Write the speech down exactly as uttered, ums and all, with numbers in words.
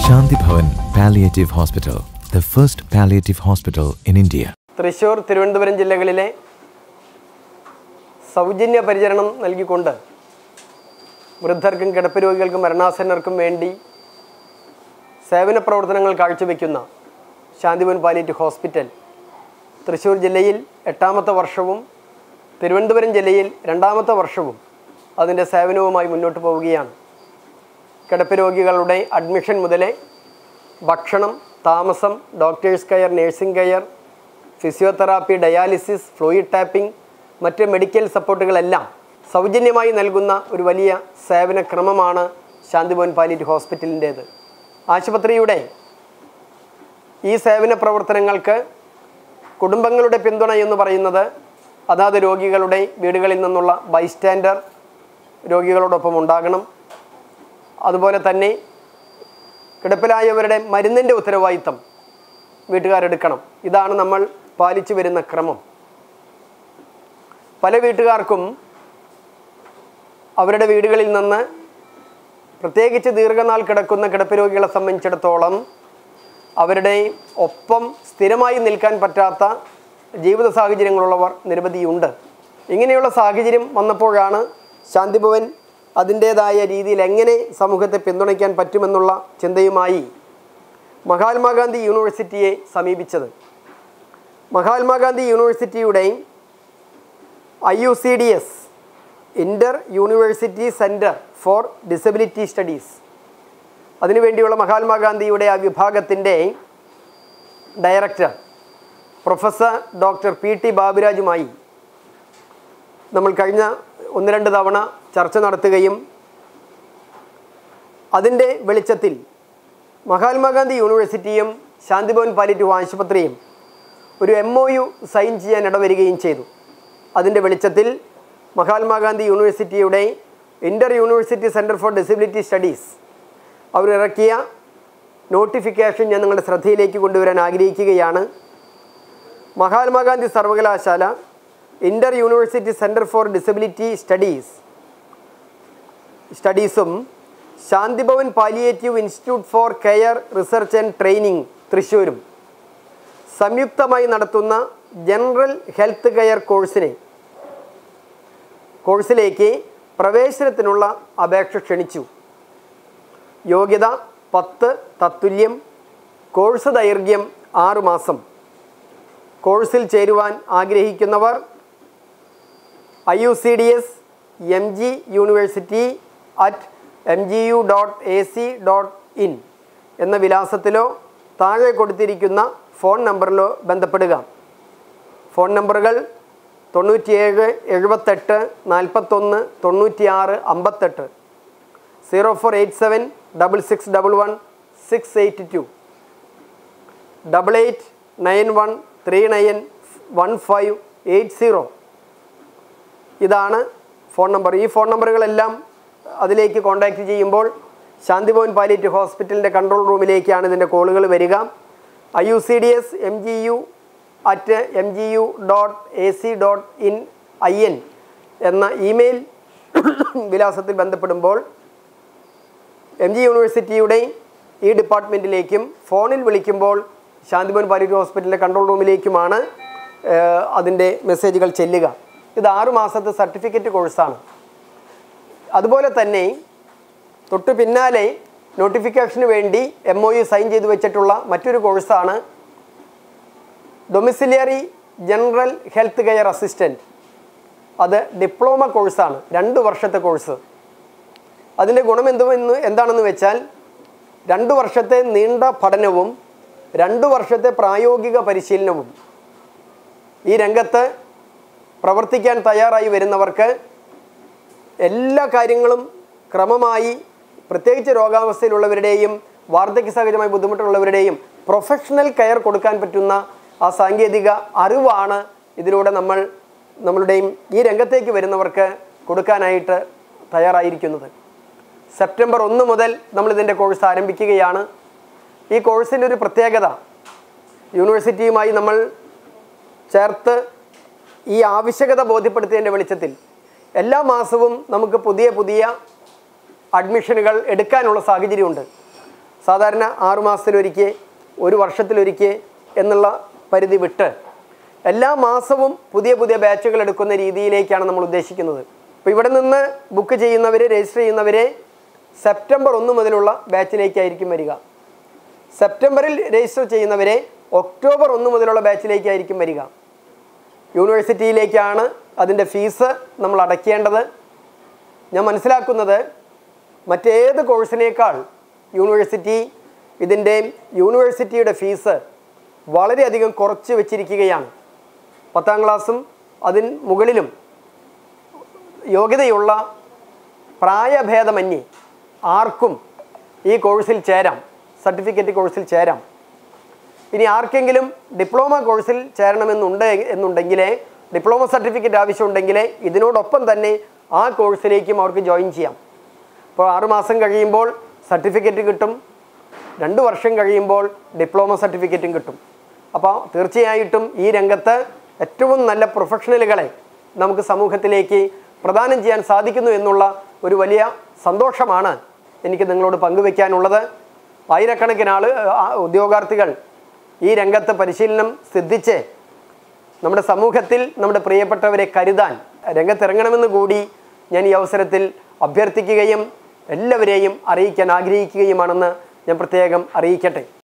Shanti Bhavan Palliative Hospital, the first palliative hospital in India. Thrissur Thiruvananthapuram ജില്ലകളിലെ സൗജന്യ പരിചരണം നൽകിക്കൊണ്ട് വൃദ്ധർക്കും കിടപ്പ് രോഗികൾക്കും മരണാസന്നർക്കും വേണ്ടി സേവന പ്രവർത്തനങ്ങൾ കാഴ്ചവെക്കുന്ന ശാന്തിഭവൻ പാലിയേറ്റീവ് ഹോസ്പിറ്റൽ തൃശ്ശൂർ ജില്ലയിൽ എട്ടാമത്തെ വർഷവും തിരുവനന്തപുരം ജില്ലയിൽ രണ്ടാമത്തെ വർഷവും അതിൻ്റെ സേവനവുമായി മുന്നോട്ട് പോവുകയാണ്. കിടപ്പ് രോഗികളുടെ അഡ്മിഷൻ മുതലേ ഭക്ഷണം, താമസം, doctors care, nursing care, physiotherapy, dialysis, fluid tapping, മറ്റ് മെഡിക്കൽ സപ്പോർട്ടുകളെല്ലാം സൗജന്യമായി നൽകുന്ന ഒരു വലിയ സേവന ക്രമമാണ് ശാന്തിഭവൻ പാലിയേറ്റീവ് ഹോസ്പിറ്റലിൻ്റേത്. ആശുപത്രിയുടെ ഈ സേവന പ്രവർത്തനങ്ങൾക്ക് കുടുംബങ്ങളുടെ പിന്തുണ എന്ന് പറയുന്നത് അതാത് രോഗികളുടെ വീടുകളിൽ നിന്നുള്ള ബൈസ്റ്റാൻഡർ രോഗികളോടൊപ്പം ഉണ്ടാകണം. അതുപോലെ തന്നെ കിടപ്പിലായവരുടെ മരുന്നിൻ്റെ ഉത്തരവാദിത്തം വീട്ടുകാരെടുക്കണം. ഇതാണ് നമ്മൾ പാലിച്ചു വരുന്ന ക്രമം. പല വീട്ടുകാർക്കും അവരുടെ വീടുകളിൽ നിന്ന് പ്രത്യേകിച്ച് ദീർഘനാൾ കിടക്കുന്ന കിടപ്പ് രോഗികളെ സംബന്ധിച്ചിടത്തോളം അവരുടെ ഒപ്പം സ്ഥിരമായി നിൽക്കാൻ പറ്റാത്ത ജീവിത സാഹചര്യങ്ങളുള്ളവർ നിരവധിയുണ്ട്. ഇങ്ങനെയുള്ള സാഹചര്യം വന്നപ്പോഴാണ് ശാന്തിഭവൻ അതിൻ്റേതായ രീതിയിൽ എങ്ങനെ സമൂഹത്തെ പിന്തുണയ്ക്കാൻ പറ്റുമെന്നുള്ള ചിന്തയുമായി മഹാത്മാഗാന്ധി യൂണിവേഴ്സിറ്റിയെ സമീപിച്ചത്. മഹാത്മാഗാന്ധി യൂണിവേഴ്സിറ്റിയുടെ I U C D S inter university centre for disability studies, അതിനുവേണ്ടിയുള്ള മഹാത്മാഗാന്ധിയുടെ ആ വിഭാഗത്തിൻ്റെ director professor doctor P T ബാബുരാജുമായി നമ്മൾ കഴിഞ്ഞ ഒന്ന് രണ്ട് തവണ ചർച്ച നടത്തുകയും അതിൻ്റെ വെളിച്ചത്തിൽ മഹാത്മാഗാന്ധി യൂണിവേഴ്സിറ്റിയും ശാന്തിഭവൻ പാലിയേറ്റീവ് ആശുപത്രിയും ഒരു എം ഒ യു സൈൻ ചെയ്യാൻ ഇടവരികയും ചെയ്തു. അതിൻ്റെ വെളിച്ചത്തിൽ മഹാത്മാഗാന്ധി യൂണിവേഴ്സിറ്റിയുടെ inter university centre for disability studies അവരിറക്കിയ നോട്ടിഫിക്കേഷൻ ഞാൻ നിങ്ങളുടെ ശ്രദ്ധയിലേക്ക് കൊണ്ടുവരാൻ ആഗ്രഹിക്കുകയാണ്. മഹാത്മാഗാന്ധി സർവകലാശാല inter university centre for disability studies സ്റ്റഡീസും Shanthi Bhavan palliative institute for care research and training തൃശ്ശൂരും സംയുക്തമായി നടത്തുന്ന ജനറൽ ഹെൽത്ത് കെയർ കോഴ്സിനെ കോഴ്സിലേക്ക് പ്രവേശനത്തിനുള്ള അപേക്ഷ ക്ഷണിച്ചു. യോഗ്യത പത്ത്, തത്തുല്യം, കോഴ്സ് ദൈർഘ്യം ആറ് മാസം. കോഴ്സിൽ ചേരുവാൻ ആഗ്രഹിക്കുന്നവർ I U C D S M G university at M G U dot A C dot in എന്ന വിലാസത്തിലോ താഴെ കൊടുത്തിരിക്കുന്ന ഫോൺ നമ്പറിലോ ബന്ധപ്പെടുക. ഫോൺ നമ്പറുകൾ തൊണ്ണൂറ്റിയേഴ് എഴുപത്തെട്ട് നാൽപ്പത്തൊന്ന് തൊണ്ണൂറ്റിയാറ് അമ്പത്തെട്ട്, zero four eight seven double six double one six eight two, double eight nine one three nine one five eight zero. ഇതാണ് ഫോൺ നമ്പർ. ഈ ഫോൺ നമ്പറുകളെല്ലാം അതിലേക്ക് കോൺടാക്റ്റ് ചെയ്യുമ്പോൾ ശാന്തിഭവൻ പാലിയേറ്റീവ് ഹോസ്പിറ്റലിൻ്റെ കൺട്രോൾ റൂമിലേക്കാണ് ഇതിൻ്റെ കോളുകൾ വരിക. I U C D S M G U at M G U dot A C dot in I N എന്ന ഇമെയിൽ വിലാസത്തിൽ ബന്ധപ്പെടുമ്പോൾ എം ജി യൂണിവേഴ്സിറ്റിയുടെ ഈ ഡിപ്പാർട്ട്മെൻറ്റിലേക്കും ഫോണിൽ വിളിക്കുമ്പോൾ ശാന്തിഭവൻ പാലിയേറ്റീവ് ഹോസ്പിറ്റലിൻ്റെ കൺട്രോൾ റൂമിലേക്കുമാണ് അതിൻ്റെ മെസ്സേജുകൾ ചെല്ലുക. ഇത് ആറു മാസത്തെ സർട്ടിഫിക്കറ്റ് കോഴ്സാണ്. അതുപോലെ തന്നെ തൊട്ട് പിന്നാലെ നോട്ടിഫിക്കേഷന് വേണ്ടി എം ഒ യു സൈൻ ചെയ്ത് വെച്ചിട്ടുള്ള മറ്റൊരു കോഴ്സാണ് domiciliary general health care assistant. അത് ഡിപ്ലോമ കോഴ്സാണ്, രണ്ട് വർഷത്തെ കോഴ്സ്. അതിൻ്റെ ഗുണം എന്തുവെന്ന് എന്താണെന്ന് വെച്ചാൽ രണ്ട് വർഷത്തെ നീണ്ട പഠനവും രണ്ട് വർഷത്തെ പ്രായോഗിക പരിശീലനവും. ഈ രംഗത്ത് പ്രവർത്തിക്കാൻ തയ്യാറായി വരുന്നവർക്ക് എല്ലാ കാര്യങ്ങളും ക്രമമായി, പ്രത്യേകിച്ച് രോഗാവസ്ഥയിലുള്ളവരുടെയും വാർദ്ധക്യ സഹജമായ ബുദ്ധിമുട്ടുള്ളവരുടെയും പ്രൊഫഷണൽ കെയർ കൊടുക്കാൻ പറ്റുന്ന ആ സാങ്കേതിക അറിവാണ് ഇതിലൂടെ നമ്മൾ നമ്മളുടെയും ഈ രംഗത്തേക്ക് വരുന്നവർക്ക് കൊടുക്കാനായിട്ട് തയ്യാറായിരിക്കുന്നത്. സെപ്റ്റംബർ ഒന്ന് മുതൽ നമ്മളിതിൻ്റെ കോഴ്സ് ആരംഭിക്കുകയാണ്. ഈ കോഴ്സിൻ്റെ ഒരു പ്രത്യേകത, യൂണിവേഴ്സിറ്റിയുമായി നമ്മൾ ചേർത്ത് ഈ ആവശ്യകത ബോധ്യപ്പെടുത്തിയതിൻ്റെ വെളിച്ചത്തിൽ എല്ലാ മാസവും നമുക്ക് പുതിയ പുതിയ അഡ്മിഷനുകൾ എടുക്കാനുള്ള സാഹചര്യമുണ്ട്. സാധാരണ ആറുമാസത്തിലൊരിക്കൽ ഒരു വർഷത്തിലൊരിക്കൽ എന്നുള്ള പരിധി വിട്ട് എല്ലാ മാസവും പുതിയ പുതിയ ബാച്ചുകൾ എടുക്കുന്ന രീതിയിലേക്കാണ് നമ്മൾ ഉദ്ദേശിക്കുന്നത്. അപ്പോൾ ഇവിടെ നിന്ന് ബുക്ക് ചെയ്യുന്നവർ രജിസ്റ്റർ ചെയ്യുന്നവരെ സെപ്റ്റംബർ ഒന്ന് മുതലുള്ള ബാച്ചിലേക്കായിരിക്കും വരിക. സെപ്റ്റംബറിൽ രജിസ്റ്റർ ചെയ്യുന്നവരെ ഒക്ടോബർ ഒന്ന് മുതലുള്ള ബാച്ചിലേക്കായിരിക്കും വരിക. യൂണിവേഴ്സിറ്റിയിലേക്കാണ് അതിൻ്റെ ഫീസ് നമ്മൾ അടയ്ക്കേണ്ടത്. ഞാൻ മനസ്സിലാക്കുന്നത് മറ്റേത് കോഴ്സിനേക്കാൾ യൂണിവേഴ്സിറ്റി ഇതിൻ്റെ യൂണിവേഴ്സിറ്റിയുടെ ഫീസ് വളരെയധികം കുറച്ച് വെച്ചിരിക്കുകയാണ്. പത്താം ക്ലാസ്സും അതിന് മുകളിലും യോഗ്യതയുള്ള പ്രായഭേദമന്യേ ആർക്കും ഈ കോഴ്സിൽ ചേരാം, സർട്ടിഫിക്കറ്റ് കോഴ്സിൽ ചേരാം. ഇനി ആർക്കെങ്കിലും ഡിപ്ലോമ കോഴ്സിൽ ചേരണമെന്നുണ്ട് എന്നുണ്ടെങ്കിൽ ഡിപ്ലോമ സർട്ടിഫിക്കറ്റ് ആവശ്യമുണ്ടെങ്കിൽ ഇതിനോടൊപ്പം തന്നെ ആ കോഴ്സിലേക്കും അവർക്ക് ജോയിൻ ചെയ്യാം. അപ്പോൾ ആറുമാസം കഴിയുമ്പോൾ സർട്ടിഫിക്കറ്റ് കിട്ടും, രണ്ട് വർഷം കഴിയുമ്പോൾ ഡിപ്ലോമ സർട്ടിഫിക്കറ്റും കിട്ടും. അപ്പോൾ തീർച്ചയായിട്ടും ഈ രംഗത്ത് ഏറ്റവും നല്ല പ്രൊഫഷണലുകളെ നമുക്ക് സമൂഹത്തിലേക്ക് പ്രദാനം ചെയ്യാൻ സാധിക്കുന്നു എന്നുള്ള ഒരു വലിയ സന്തോഷമാണ് എനിക്ക് നിങ്ങളോട് പങ്കുവയ്ക്കാനുള്ളത്. ആയിരക്കണക്കിന് ആൾ ഉദ്യോഗാർത്ഥികൾ ഈ രംഗത്ത് പരിശീലനം സിദ്ധിച്ച് നമ്മുടെ സമൂഹത്തിൽ നമ്മുടെ പ്രിയപ്പെട്ടവരെ കരുതാൻ രംഗത്തിറങ്ങണമെന്ന് കൂടി ഞാൻ ഈ അവസരത്തിൽ അഭ്യർത്ഥിക്കുകയും എല്ലാവരെയും അറിയിക്കാൻ ആഗ്രഹിക്കുകയുമാണെന്ന് ഞാൻ പ്രത്യേകം അറിയിക്കട്ടെ.